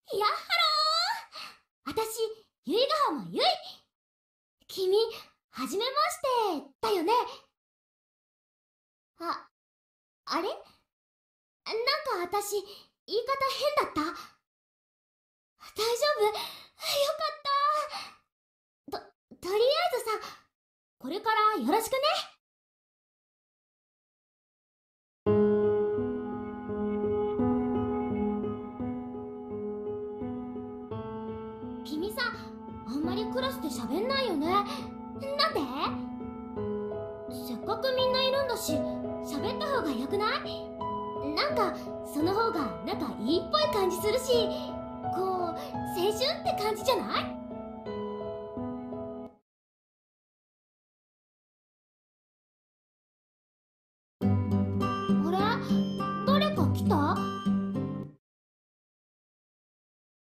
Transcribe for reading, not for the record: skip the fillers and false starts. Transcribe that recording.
やっはろー、あたし、由比ヶ浜ゆい。君、はじめまして、だよね。あれなんかあたし、言い方変だった？大丈夫？よかった。とりあえずさ、これからよろしくね。君さ、あんまりクラスで喋んないよね。なんで？せっかくみんないるんだし、喋った方がよくない？なんか、その方が仲いいっぽい感じするし、こう、青春って感じじゃない？